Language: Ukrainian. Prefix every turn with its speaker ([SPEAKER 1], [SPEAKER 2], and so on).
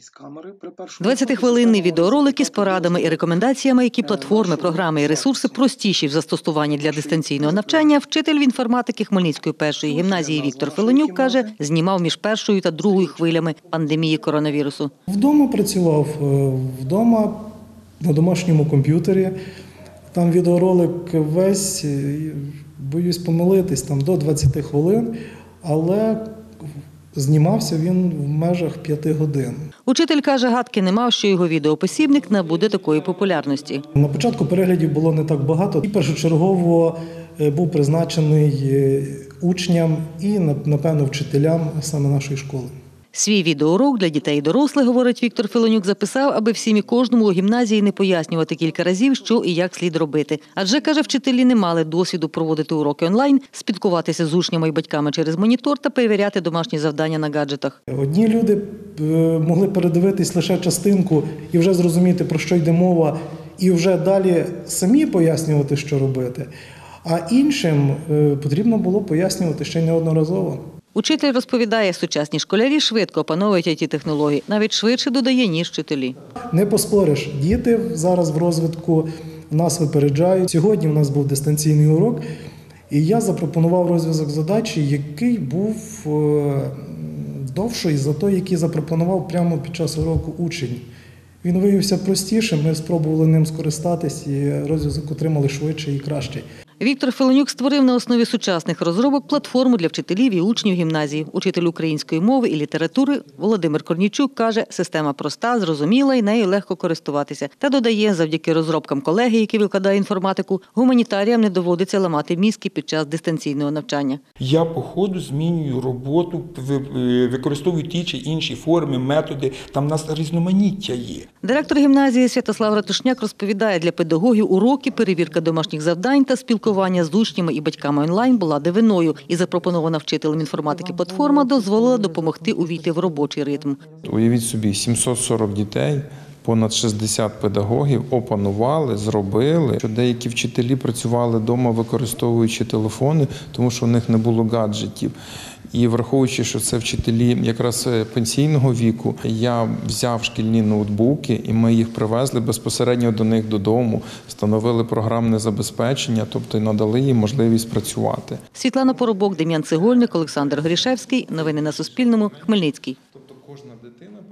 [SPEAKER 1] 20-хвилинний відеоролик із порадами і рекомендаціями, які платформи, програми і ресурси простіші в застосуванні для дистанційного навчання, вчитель в інформатики Хмельницької першої гімназії Віктор Филонюк, каже, знімав між першою та другою хвилями пандемії коронавірусу.
[SPEAKER 2] Вдома працював, вдома на домашньому комп'ютері. Там відеоролик весь, боюсь помилитись, там до 20 хвилин, але знімався він в межах 5 годин.
[SPEAKER 1] Учитель каже, гадки не мав, що його відеопосібник набуде такої популярності.
[SPEAKER 2] На початку переглядів було не так багато. І першочергово був призначений учням і, напевно, вчителям саме нашої школи.
[SPEAKER 1] Свій відеоурок для дітей і дорослих, говорить Віктор Филонюк, записав, аби всім і кожному у гімназії не пояснювати кілька разів, що і як слід робити. Адже, каже, вчителі не мали досвіду проводити уроки онлайн, спілкуватися з учнями і батьками через монітор та перевіряти домашні завдання на гаджетах.
[SPEAKER 2] Одні люди могли передивитись лише частинку і вже зрозуміти, про що йде мова, і вже далі самі пояснювати, що робити. А іншим потрібно було пояснювати ще неодноразово.
[SPEAKER 1] Учитель розповідає, сучасні школярі швидко опановують IT-технології, навіть швидше, додає, ніж вчителі.
[SPEAKER 2] Не поспориш, діти зараз в розвитку нас випереджають. Сьогодні у нас був дистанційний урок, і я запропонував розв'язок задачі, який був довший за той, який запропонував прямо під час уроку учень. Він виявився простішим, ми спробували ним скористатись і розв'язок отримали швидше і краще.
[SPEAKER 1] Віктор Филонюк створив на основі сучасних розробок платформу для вчителів і учнів гімназії. Учитель української мови і літератури Володимир Корнійчук каже, система проста, зрозуміла і нею легко користуватися. Та додає, завдяки розробкам колеги, які викладають інформатику, гуманітаріям не доводиться ламати мізки під час дистанційного навчання.
[SPEAKER 3] Я по ходу змінюю роботу, використовую ті чи інші форми, методи, там в нас різноманіття є.
[SPEAKER 1] Директор гімназії Святослав Ратушняк розповідає, для педагогів уроки, перевірка домашніх завдань та спілкування з учнями і батьками онлайн була дивиною. І запропонована вчителем інформатики платформа дозволила допомогти увійти в робочий ритм.
[SPEAKER 4] Уявіть собі, 740 дітей, понад 60 педагогів опанували, зробили. Деякі вчителі працювали вдома, використовуючи телефони, тому що в них не було гаджетів. І враховуючи, що це вчителі якраз пенсійного віку, я взяв шкільні ноутбуки і ми їх привезли безпосередньо до них додому, встановили програмне забезпечення, тобто надали їм можливість працювати.
[SPEAKER 1] Світлана Поробок, Дем'ян Цегольник, Олександр Грішевський. Новини на Суспільному. Хмельницький.
[SPEAKER 4] Тобто кожна дитина